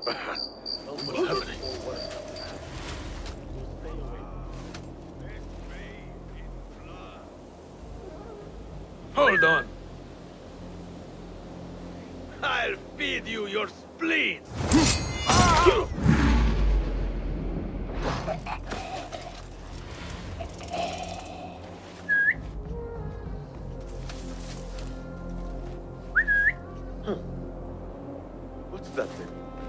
What's happening? Hold on. I'll feed you your spleen. What's that thing?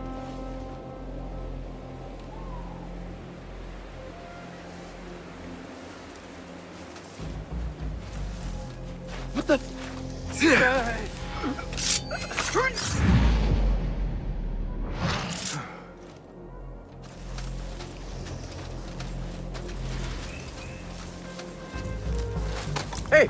What the? Hey!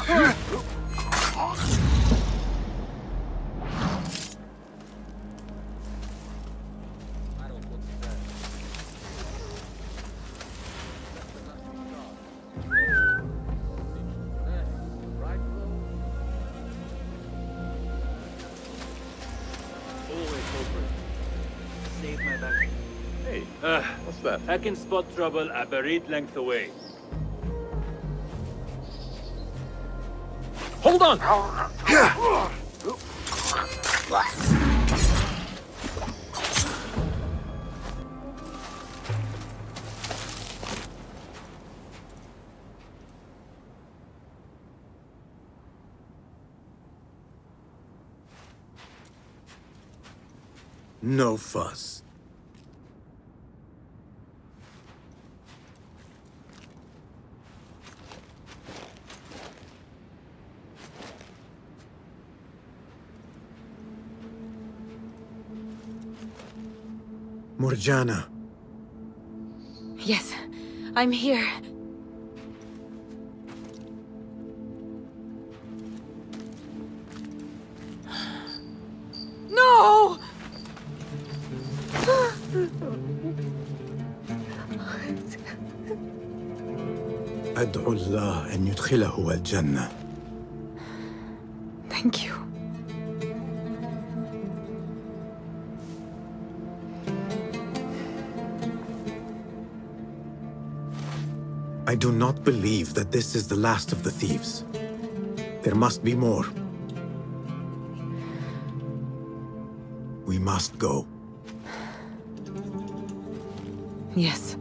Hey, what's that? I can spot trouble a buried length away. Hold on! No fuss. Morjana. Yes, I'm here. No! أدعو الله أن يدخله الجنة. Thank you. I do not believe that this is the last of the thieves. There must be more. We must go. Yes.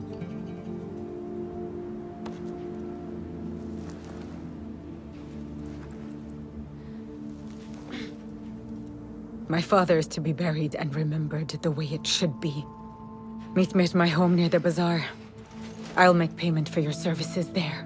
My father is to be buried and remembered the way it should be. Meet me at my home near the bazaar. I'll make payment for your services there.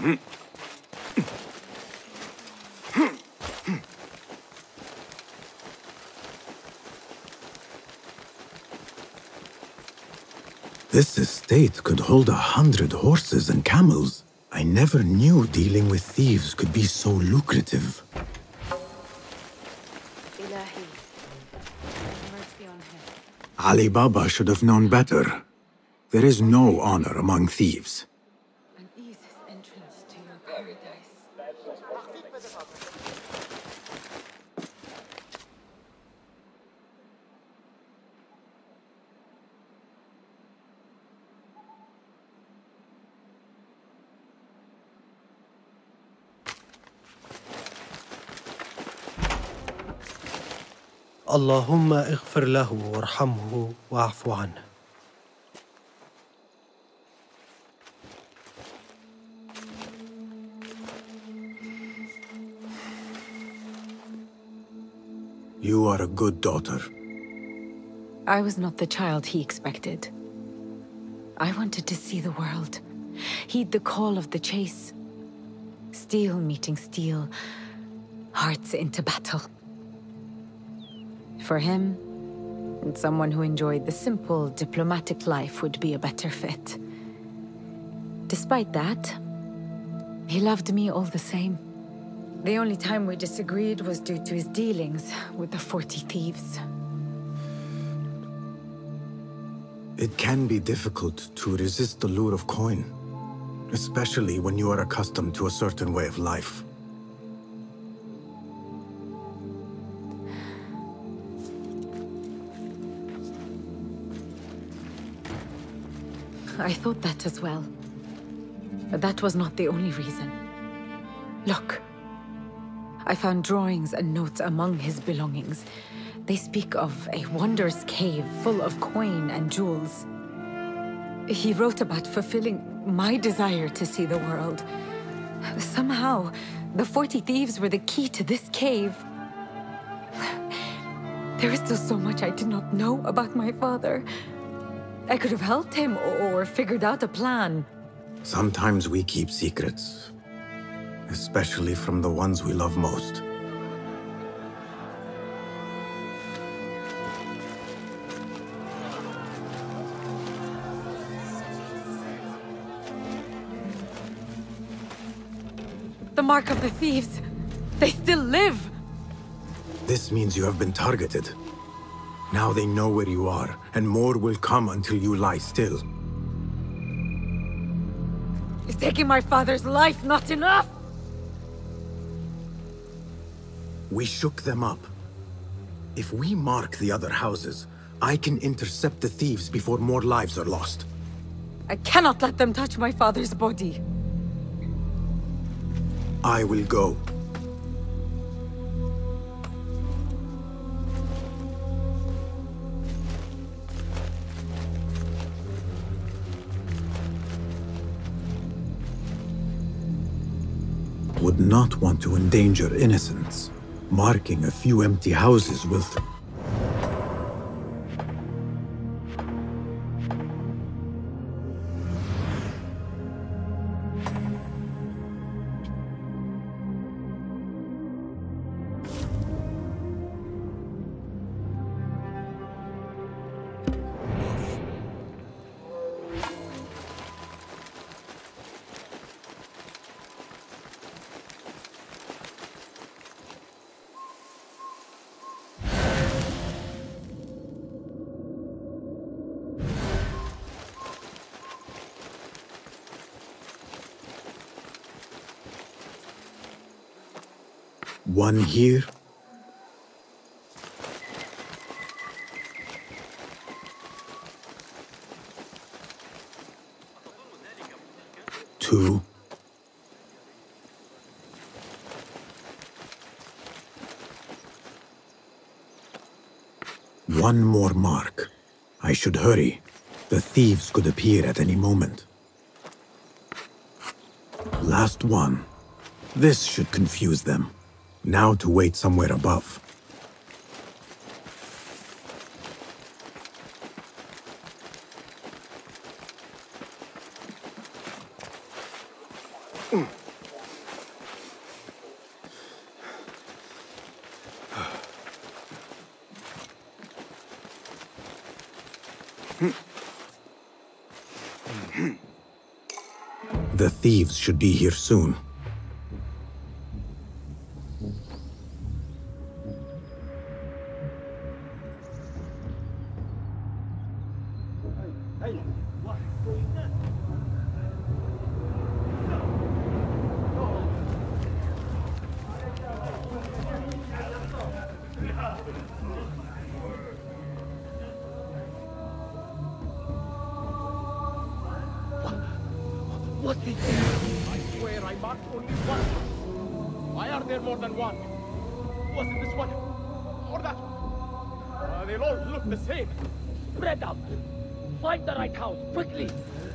This estate could hold 100 horses and camels. I never knew dealing with thieves could be so lucrative. Ilahi, have mercy on him. Ali Baba should have known better. There is no honor among thieves. And ease his entrance to your paradise. اللهم اغفر له وارحمه واعف عنه. You are a good daughter. I was not the child he expected. I wanted to see the world, heed the call of the chase. Steel meeting steel, hearts into battle. For him, and someone who enjoyed the simple, diplomatic life would be a better fit. Despite that, he loved me all the same. The only time we disagreed was due to his dealings with the 40 thieves. It can be difficult to resist the lure of coin, especially when you are accustomed to a certain way of life. I thought that as well. But that was not the only reason. Look. I found drawings and notes among his belongings. They speak of a wondrous cave full of coin and jewels. He wrote about fulfilling my desire to see the world. Somehow, the 40 thieves were the key to this cave. There is still so much I did not know about my father. I could have helped him or figured out a plan. Sometimes we keep secrets, especially from the ones we love most. The mark of the thieves! They still live! This means you have been targeted. Now they know where you are, and more will come until you lie still. Is taking my father's life not enough? We shook them up. If we mark the other houses, I can intercept the thieves before more lives are lost. I cannot let them touch my father's body. I will go. Would not want to endanger innocents. Marking a few empty houses will... One here. Two. One more mark. I should hurry. The thieves could appear at any moment. Last one. This should confuse them. Now to wait somewhere above. The thieves should be here soon. What is this? I swear I marked only one. Why are there more than one? Was it this one? Or that one? They all look the same. Spread out. Find the right house, quickly.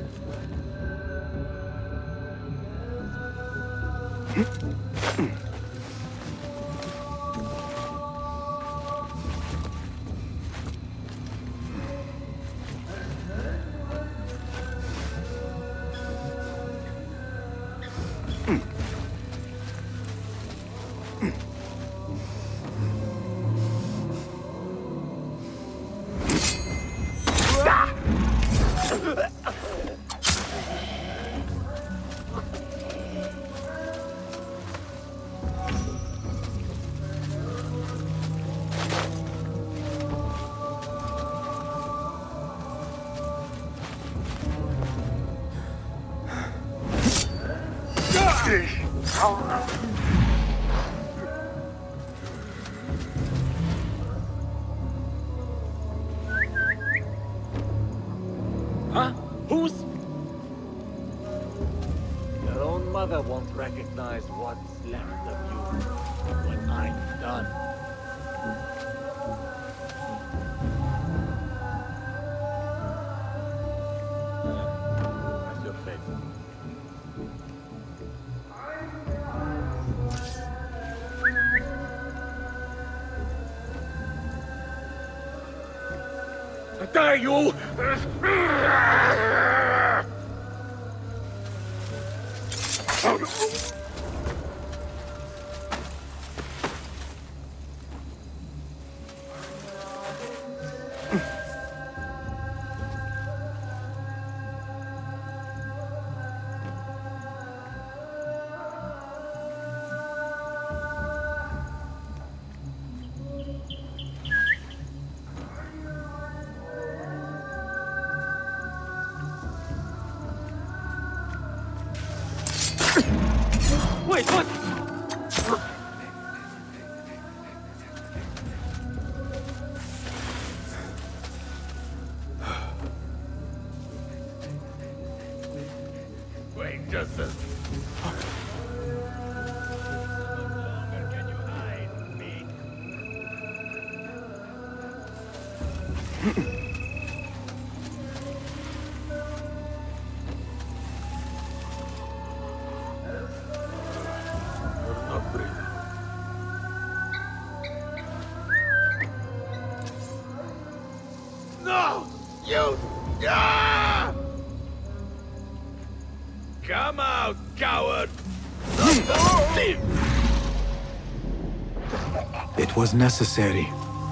Huh? Who's? Your own mother won't recognize what's left of you when I'm done. That's your face. Dare you! Wait, what? Wait just a... longer can you hide me? You're not breathing. No! You... Ah! Come out, coward! It was necessary.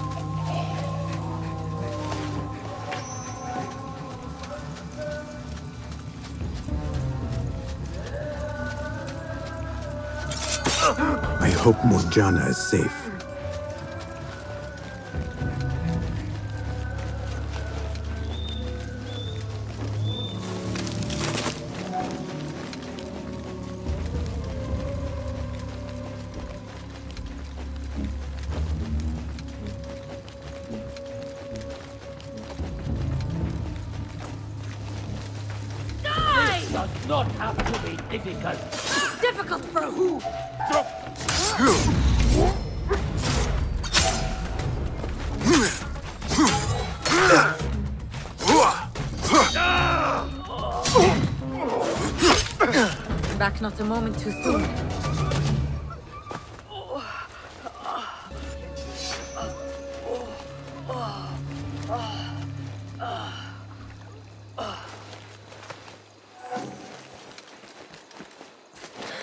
I hope Morjana is safe. This does not have to be difficult. Difficult for who? Back not a moment too soon.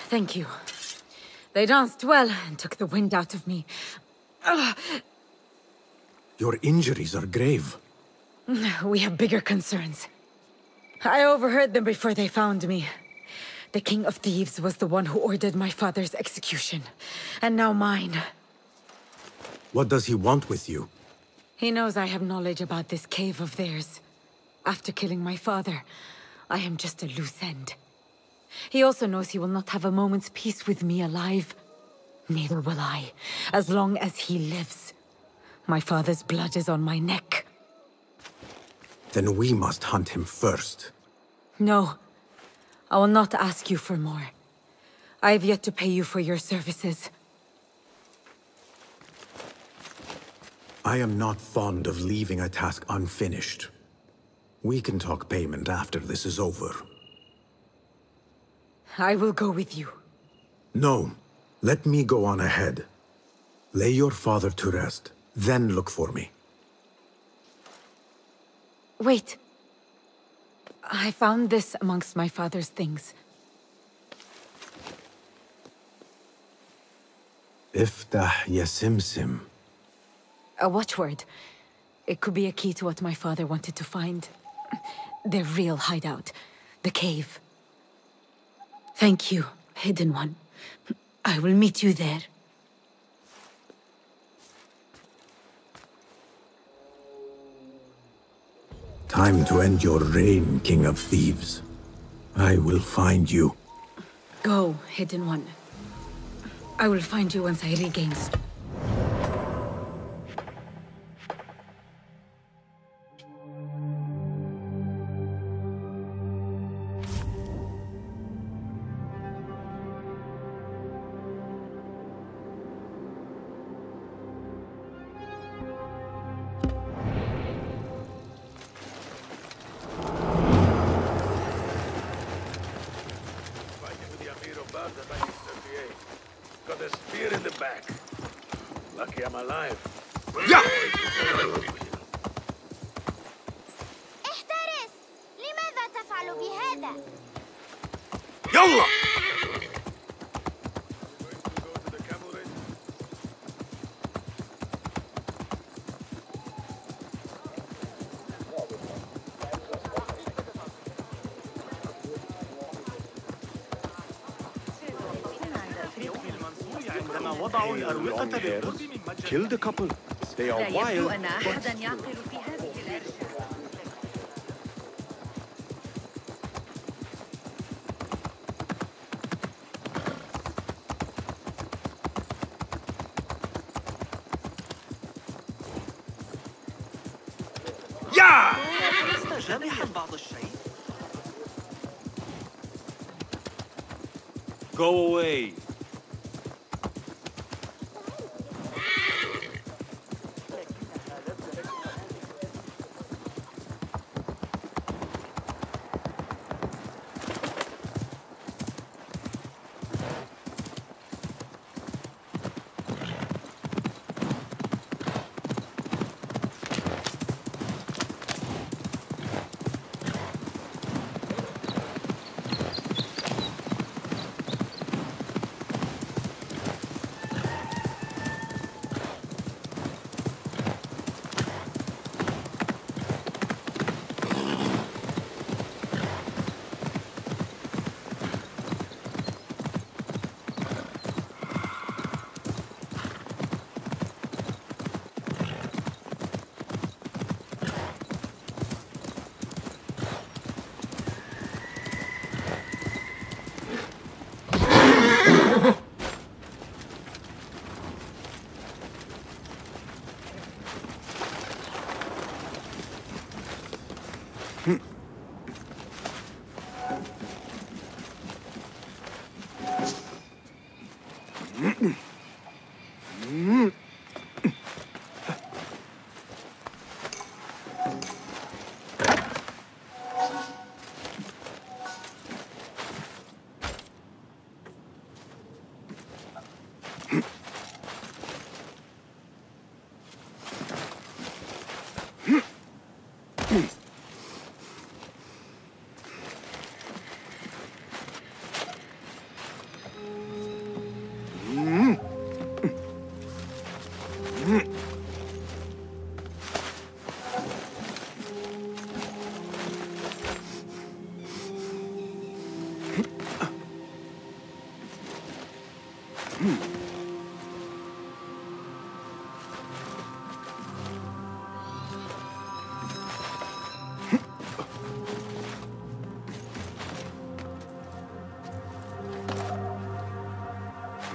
Thank you. They danced well and took the wind out of me. Your injuries are grave. We have bigger concerns. I overheard them before they found me. The King of Thieves was the one who ordered my father's execution. And now mine. What does he want with you? He knows I have knowledge about this cave of theirs. After killing my father, I am just a loose end. He also knows he will not have a moment's peace with me alive. Neither will I, as long as he lives. My father's blood is on my neck. Then we must hunt him first. No. I will not ask you for more. I have yet to pay you for your services. I am not fond of leaving a task unfinished. We can talk payment after this is over. I will go with you. No. Let me go on ahead. Lay your father to rest, then look for me. Wait. I found this amongst my father's things. Iftah Yasimsim. A watchword. It could be a key to what my father wanted to find. Their real hideout. The cave. Thank you, Hidden One. I will meet you there. Time to end your reign, King of Thieves. I will find you. Go, Hidden One. I will find you once I regain strength. Got a spear in the back. Lucky I'm alive. احترس! لماذا تفعل بهذا؟ يلا! وضعوا الأروقة بالقرب من متجر. Killed a couple. They are wild. لا يبدو أن أحداً يعقل في هذه الأشياء. لست جارحاً بعض الشيء. Go away.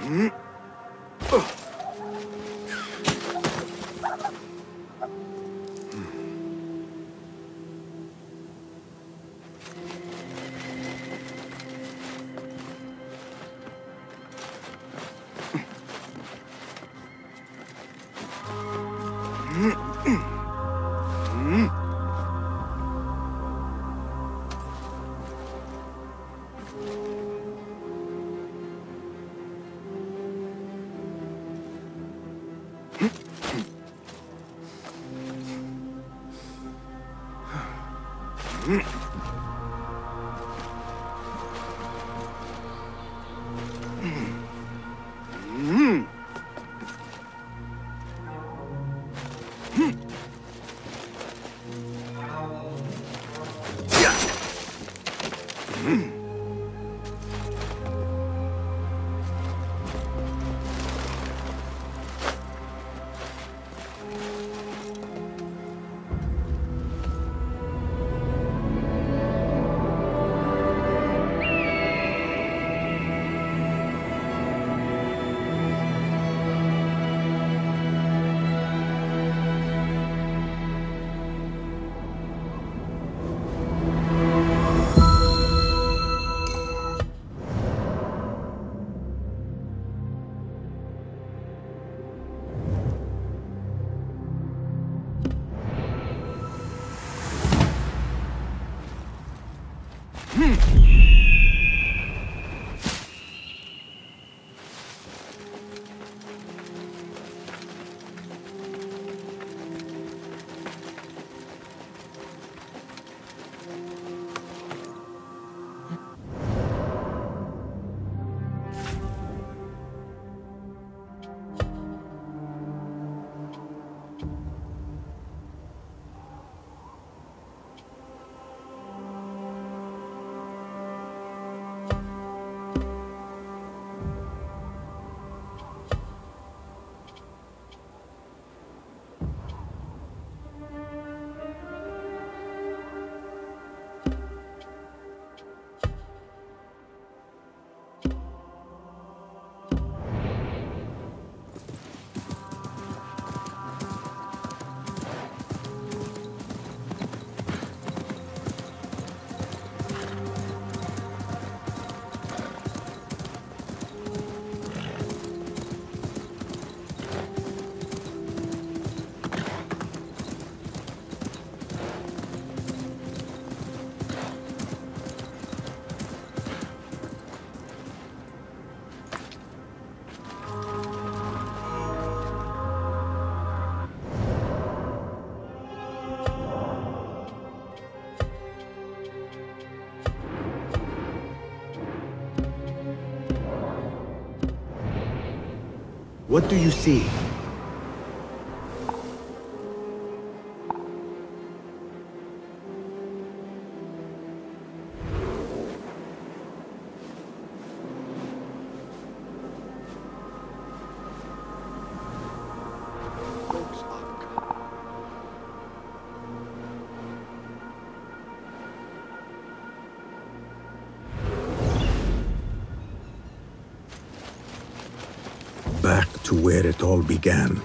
What do you see? Back to where it all began.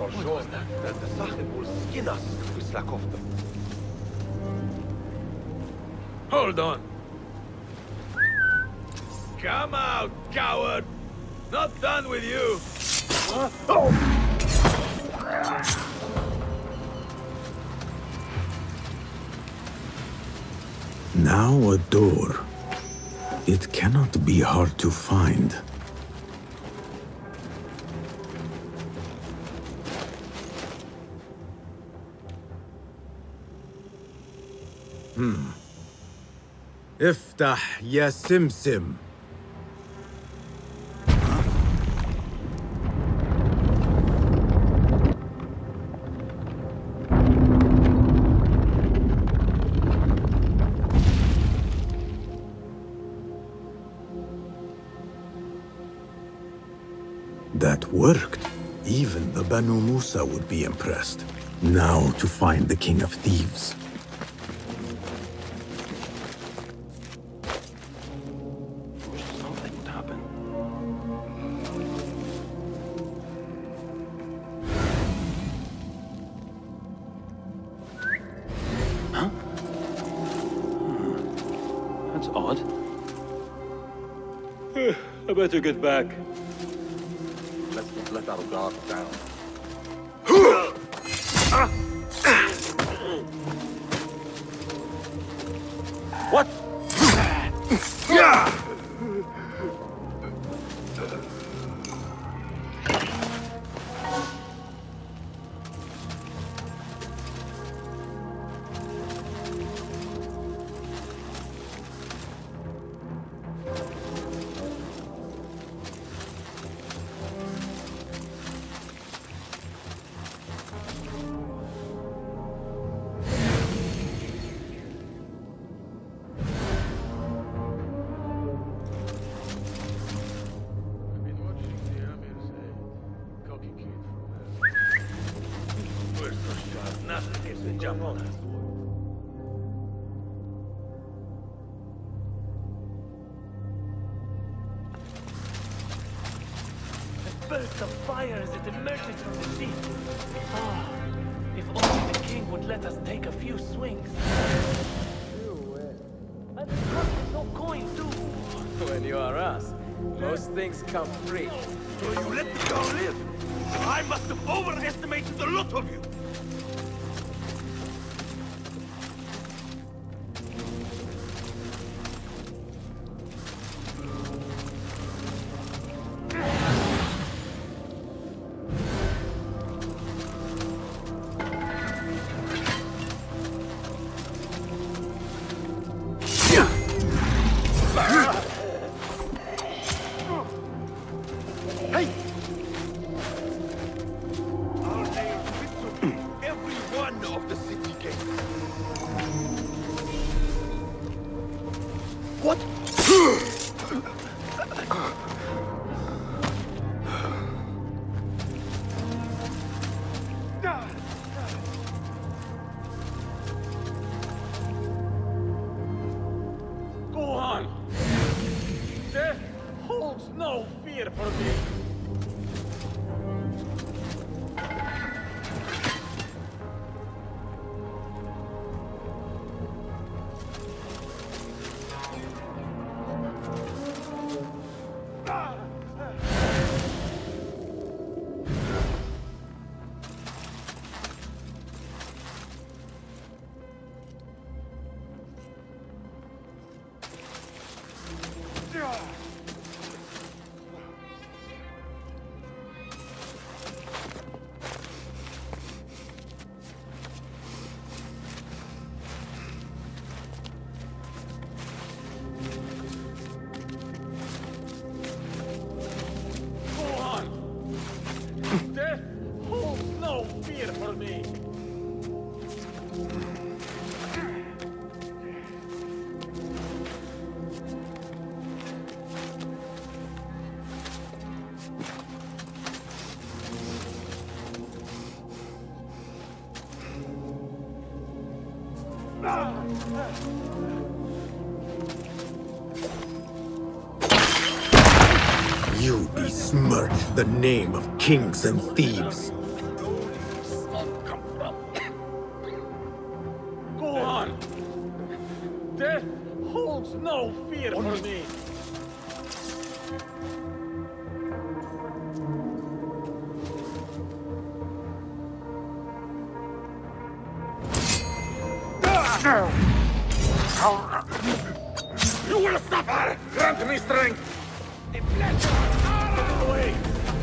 for sure that the Sahib will skin us if we slack off them. Hold on. Come out, coward! Not done with you! Now a door. It cannot be hard to find. افتح يا سمسم. That worked. Even the Banu Musa would be impressed. Now to find the King of Thieves. Something would happen. Huh? That's odd. I better get back. Let's not let our guard down. What? Nothing gets the jump on us. A burst of fire as it emerges from the sea. Ah, if only the king would let us take a few swings. And no coin too. When you are us, most things come free. So you let the girl live? I must have overestimated the lot of you! No fear for me. Death holds no fear for me. You besmirch the name of kings and thieves. You will suffer! Grant me strength! Away!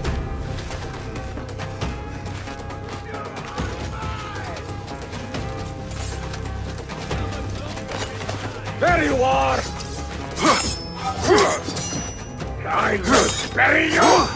There you are! I will bury you!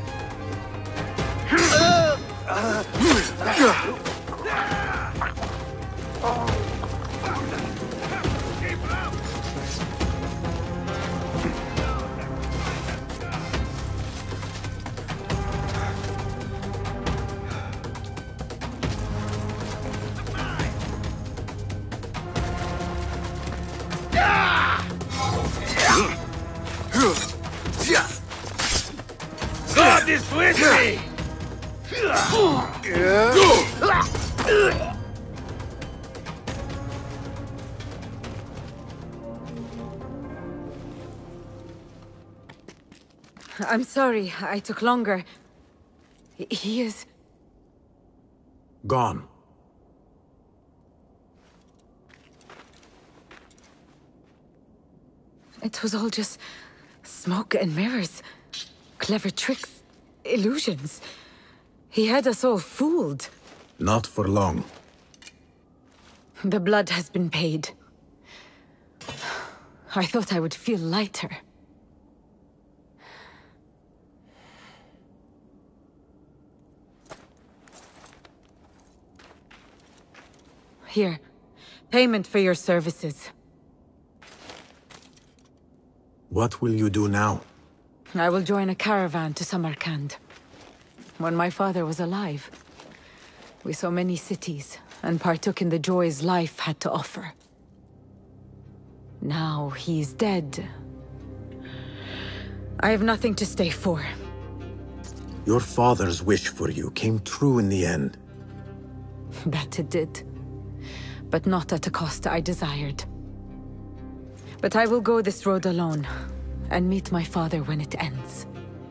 God is with me! I'm sorry, I took longer. He is... Gone. It was all just smoke and mirrors. Clever tricks, illusions. He had us all fooled. Not for long. The blood has been paid. I thought I would feel lighter. Here, payment for your services. What will you do now? I will join a caravan to Samarkand. When my father was alive, we saw many cities and partook in the joys life had to offer. Now he's dead. I have nothing to stay for. Your father's wish for you came true in the end. That it did. But not at a cost I desired. But I will go this road alone, and meet my father when it ends.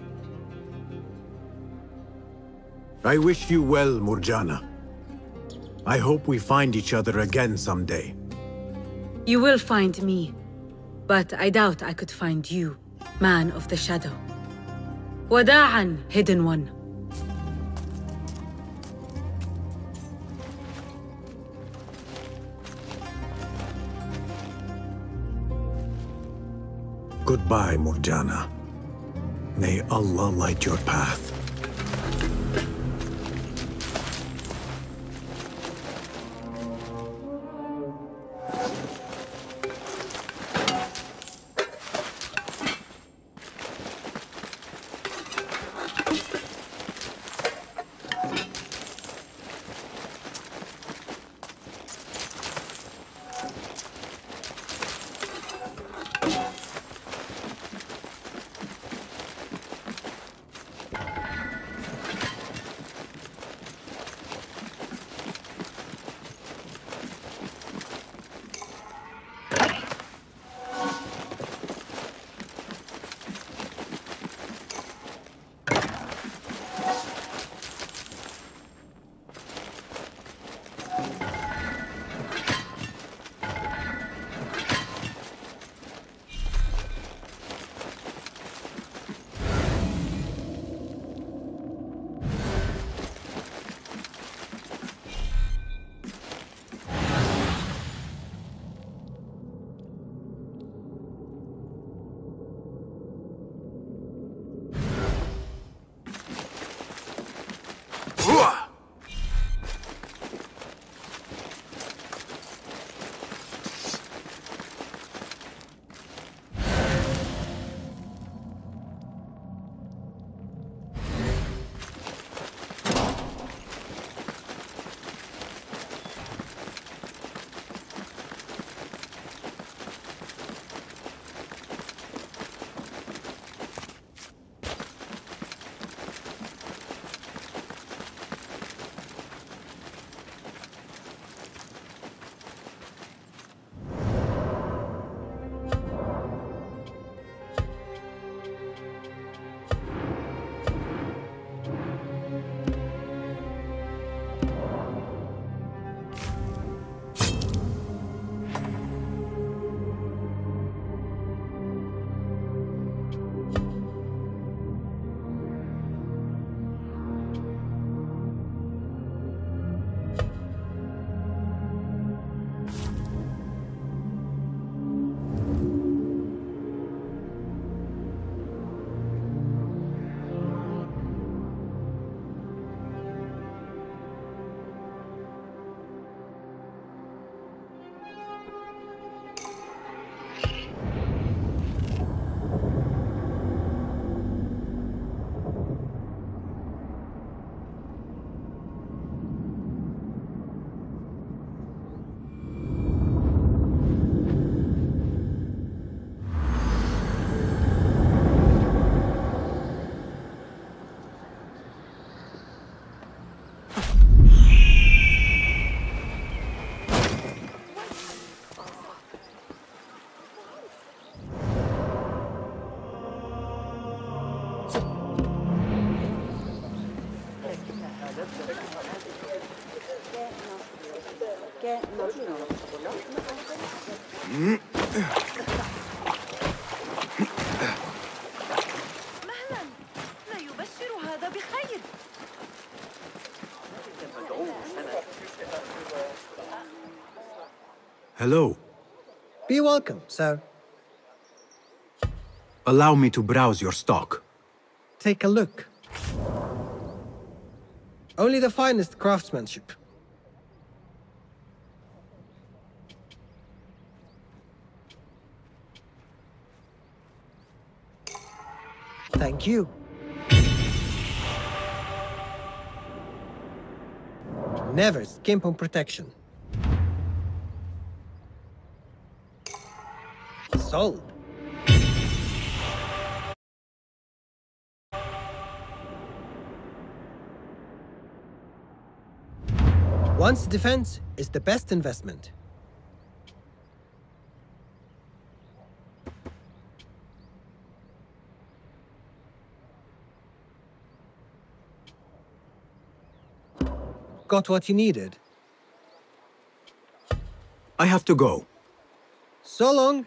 I wish you well, Murjana. I hope we find each other again someday. You will find me, but I doubt I could find you, man of the shadow. Wada'an, hidden one. Goodbye, Murjana. May Allah light your path. مهلا، لا يبشر هذا بخير. Hello. Be welcome, sir. Allow me to browse your stock. Take a look. Only the finest craftsmanship. Thank you. Never skimp on protection. Sold. One's defense is the best investment. Got what you needed? I have to go. So long.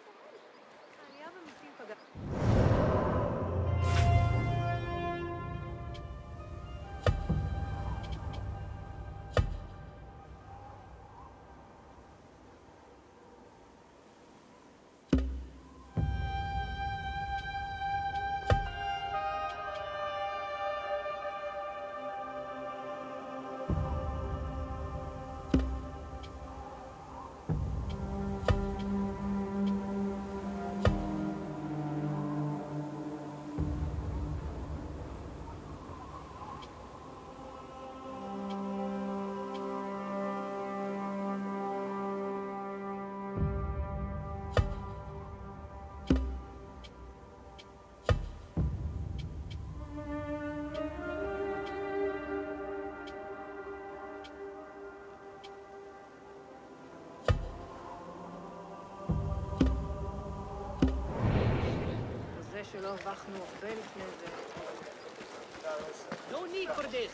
No need for this.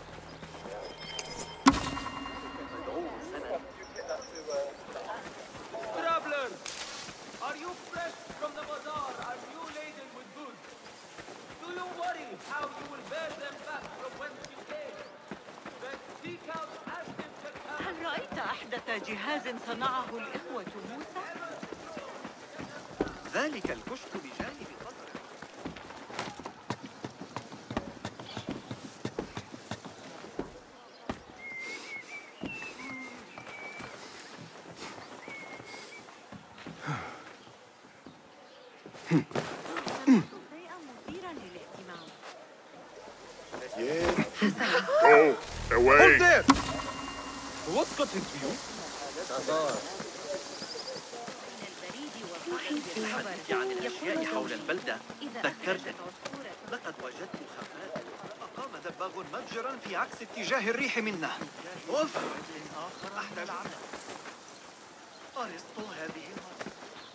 Travelers, are you fresh from the bazaar? Are you laden with goods? Do you worry how you will bear them back from whence you came? Then seek out active technology. هل رأيت أحدث جهاز صنعه الإخوة موسى؟ ذلك الكشك بجانب قصر. Go away. Hold there! What's got into you? الحديث عن الأشياء حول البلدة ذكرتني. لقد وجدت خفاء. أقام دباغ متجرا في عكس اتجاه الريح منا. أوف! أحتاج أرسطو هذه المرة.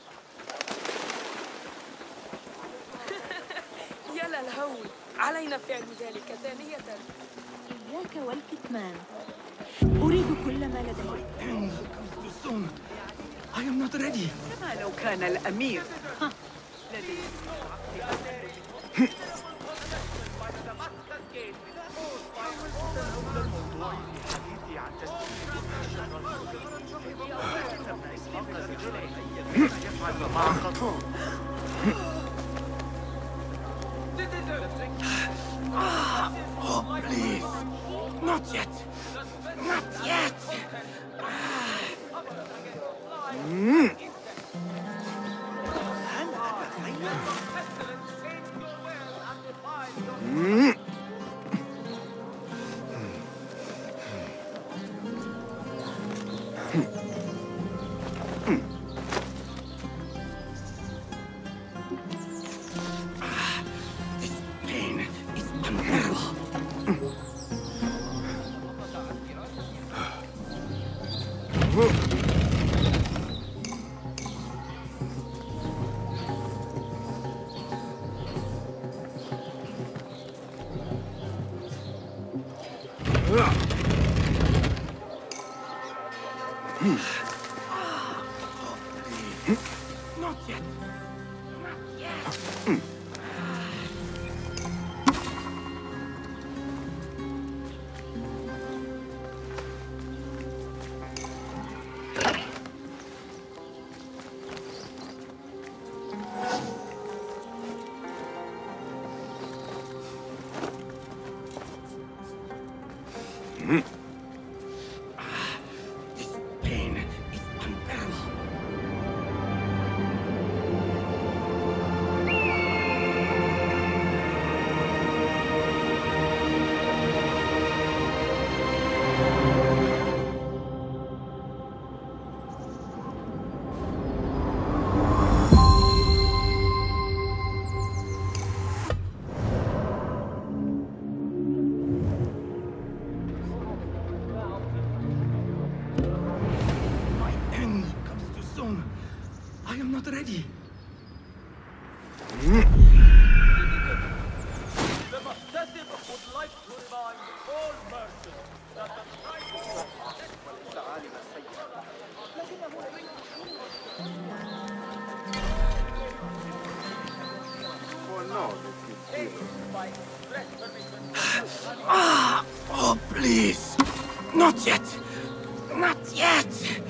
يا للهول، علينا فعل ذلك ثانية. إياك والكتمان. أريد كل ما لدي. I am not ready. كما لو كان الأمير. لدي. Oh, please. Not yet. Not yet. This pain is unbearable. This pain is unbearable. I am not ready. The Muhtasib would like to remind all merchants that the price Oh, please. Not yet. Not yet.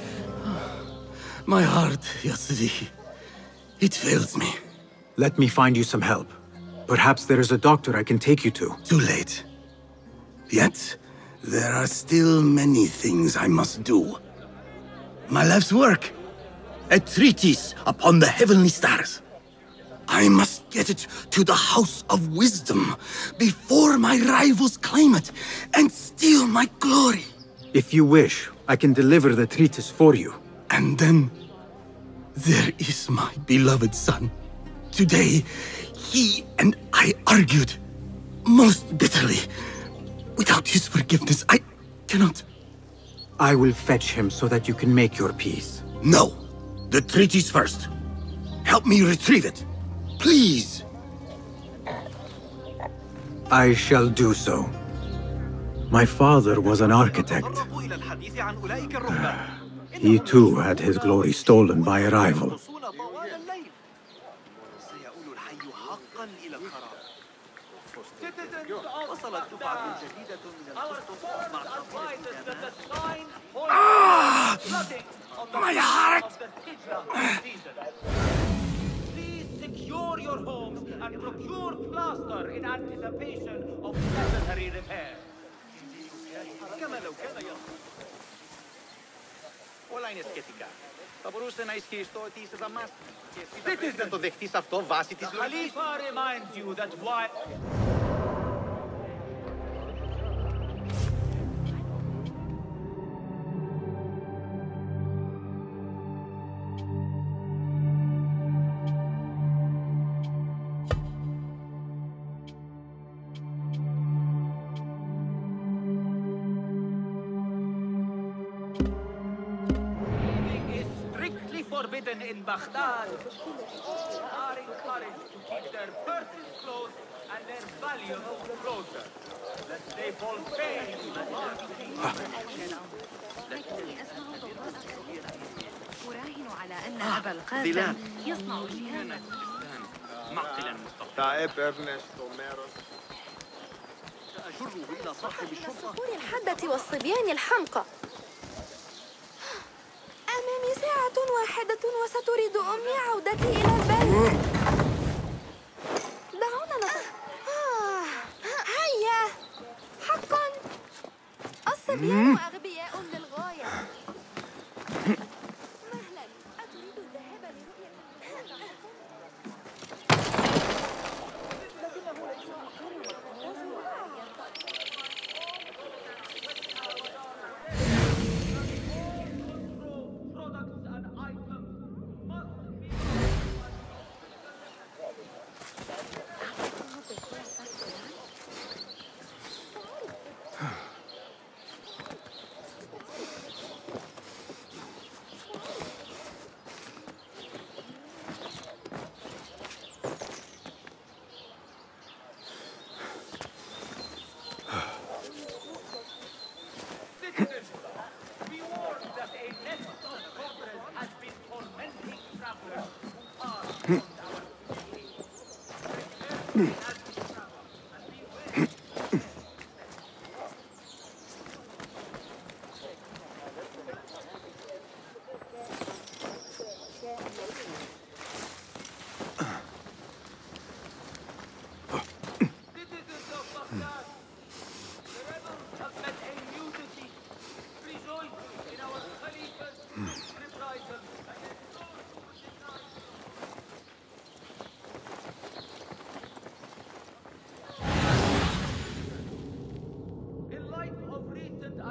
My heart, Yasri. It fails me. Let me find you some help. Perhaps there is a doctor I can take you to. Too late. Yet, there are still many things I must do. My life's work. A treatise upon the heavenly stars. I must get it to the House of Wisdom before my rivals claim it and steal my glory. If you wish, I can deliver the treatise for you. And then, there is my beloved son. Today, he and I argued most bitterly. Without his forgiveness, I cannot. I will fetch him so that you can make your peace. No. The treatise first. Help me retrieve it. Please. I shall do so. My father was an architect. He too had his glory stolen by a rival. My heart! Please secure your homes and procure plaster in anticipation of necessary repair. كما لو كان Όλα είναι σχετικά. Θα μπορούσε να ισχυριστεί ότι είσαι δαμάς. Και εσύ θα πρέπει να το δεχτείς αυτό βάσει της λογικής. Khalifa reminds you that why... forbidden in Baghdad. All are encouraged to keep their purses closed and their valuables closer, lest they fall prey to the أراهن على أن أبا القاسم يصنع جهازا معقلا سأجره إلى صاحب الشرطة. الصخور الحادة والصبيان الحمقى. أمامي ساعة واحدة وستريد أمي عودتي إلى البيت. دعونا هيا. حقا الصبيان أغبياء للغاية. مهلا، أتريد الذهاب لرؤية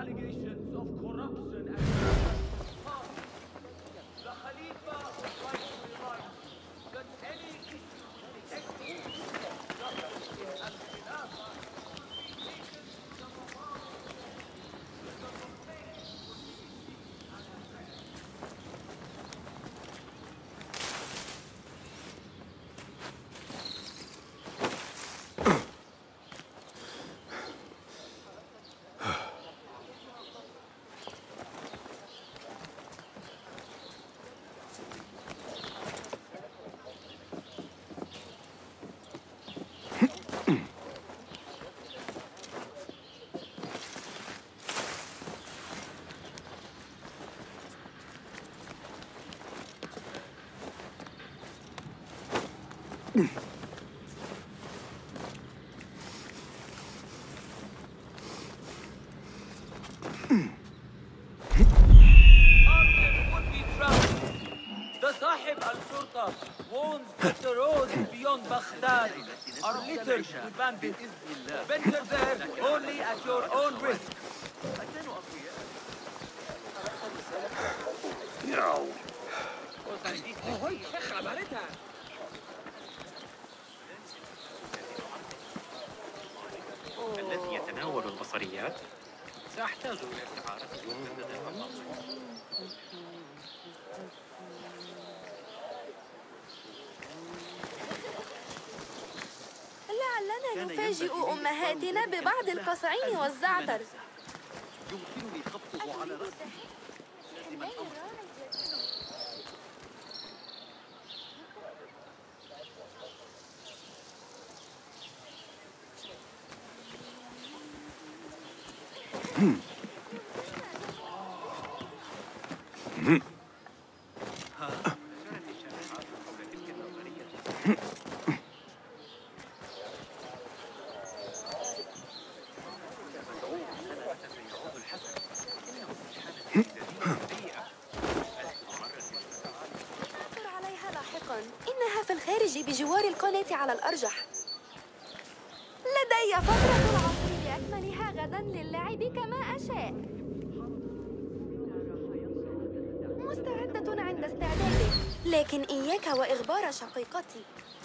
allegations of corruption and the Khalifa would like to remind you that any issue connected with justice and Khilafah should be taken to the Mirage. The complaint would be received and addressed. warns that the roads beyond Baghdad are littered with bandits. Venture there only at your own risk. No. الذي يتناول البصريات سأحتاج إلى استعارته فقط. لعلنا نفاجئ أمهاتنا ببعض القصعين والزعتر. يمكنني خبطه على رأسه. لازم الأمر. عليها لاحقا. إنها في الخارج بجوار القناة على الأرجح. لدي فترة العصر بأكملها غدا للعب كما أشاء. مستعدة عند استعدادك، لكن إياك وإخبار شقيقتي.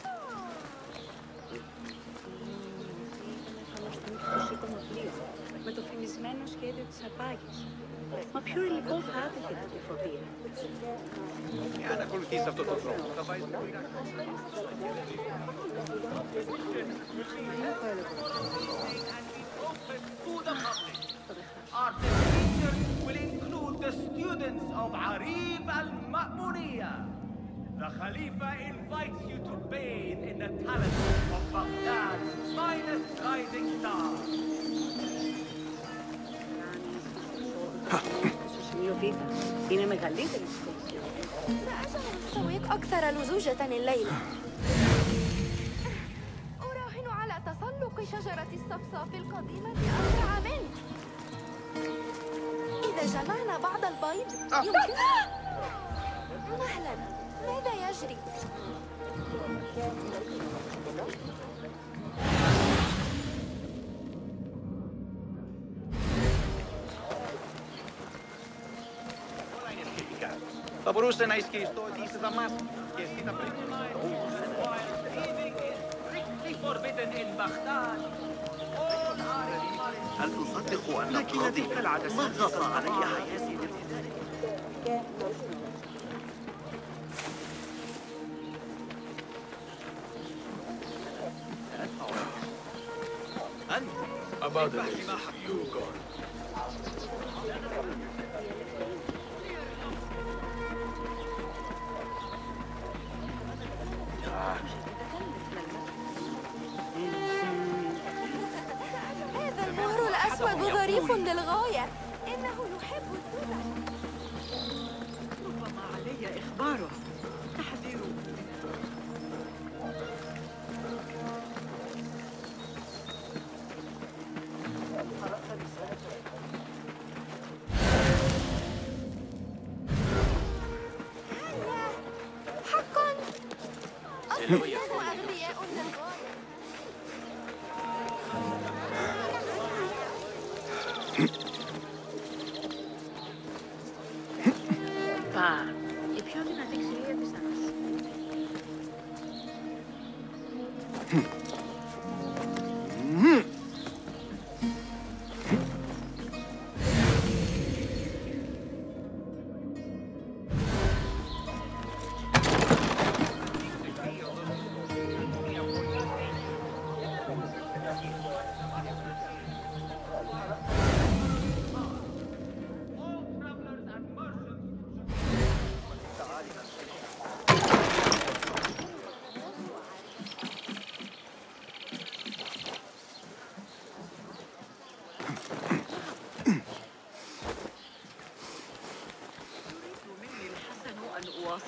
Με το φημισμένο σχέδιο της αρπάγης. Μα ποιο υλικό θα άπληκε την τυφωτία. Και αν ακολουθείς αυτό το δρόμο, θα βάζεις το Ιράκ. Our procedures will include the students of Arib al-Ma'muniyah. The Khalifa invites you to bathe in the talent of Baghdad's finest rising star. Είναι μεγαλύτερη σχέση. سأجعل السويق أكثر لزوجة الليلة. أراهن على تسلق شجرة الصفصاف القديمة أسرع منك. إذا جمعنا بعض البيض يمكن... مهلا، ماذا يجري؟ Θα μπορούσε να ισχυριστώ ότι είσαι Δαμάσκη και εσύ θα πρέπει να هل تصدق أن القاضي ضغط علي حياتي الابتدائي؟ About the list, you gone. هذا المهر الأسود ظريف للغاية. إنه يحب الدلع. ربما علي إخباره. تحذيره. حقا أصلاً أغبياء للغاية.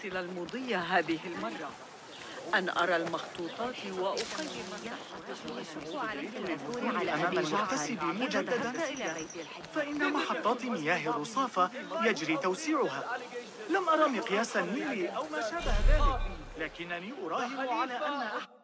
أرسل المضي هذه المرة، أن أرى المخطوطات وأقيم أمام المحتسب مجددا أسئلة، فإن محطات مياه الرصافة يجري توسيعها. لم أرى مقياس النيل أو ما شابه ذلك، لكنني أراهن على أن